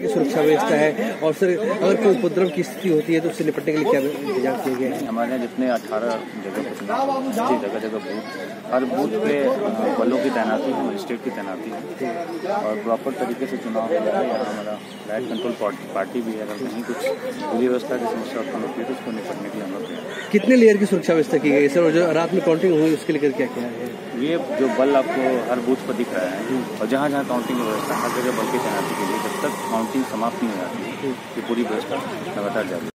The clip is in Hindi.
की सुरक्षा व्यवस्था है? और सर अगर कोई उपद्रव की स्थिति होती है तो उससे निपटने के लिए क्या इंतजाम किए गए हैं? हमारे यहाँ जितने 18 जगह पर चुनाव, जगह जगह बूथ, हर बूथ पे बलों की तैनाती है, मजिस्ट्रेट की तैनाती है और प्रॉपर तरीके से चुनाव हो रहा है। यहाँ हमारा राइट कंट्रोल पार्टी भी है। अगर कहीं कुछ विधि व्यवस्था की समस्या उत्पन्न होती है तो उसको निपटने के लिए हम लोग तैयार हैं। कितने लेयर की सुरक्षा व्यवस्था की गई सर, और जो रात में काउंटिंग हुई उसके लेकर क्या क्या है? ये जो बल आपको हर बूथ पर दिख रहा है और जहाँ जहाँ काउंटिंग व्यवस्था हर जगह बल की तैनाती के लिए जब तक काउंटिंग समाप्त नहीं हो जाती है ये पूरी व्यवस्था लगातार जारी है।